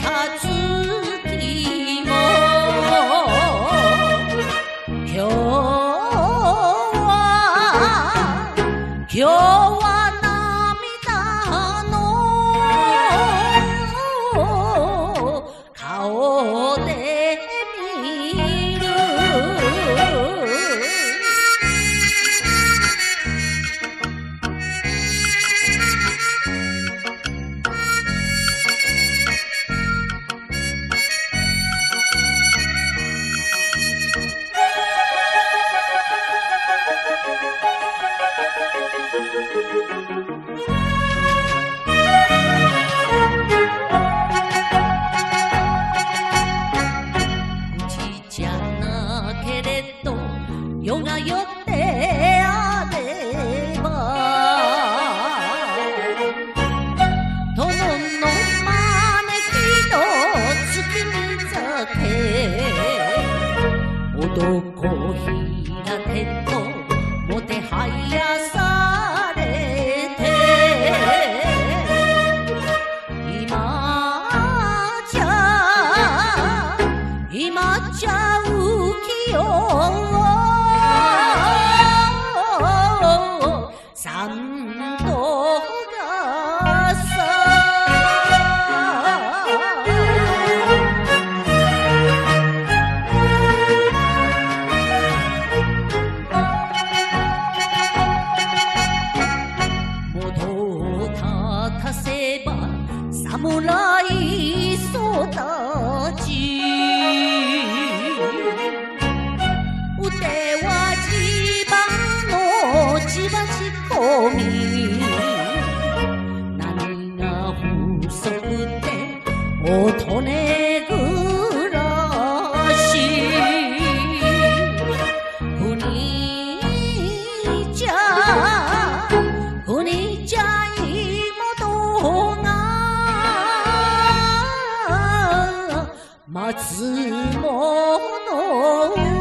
月も今日は涙の顔で見る。夜が夜であれば殿の招きの月見酒男平手ともてはやされて今じゃ浮世三度がさ元を立たせば侍育ち腕は地盤の地場仕込み何が不足で乙女暮らし国じゃ妹が松本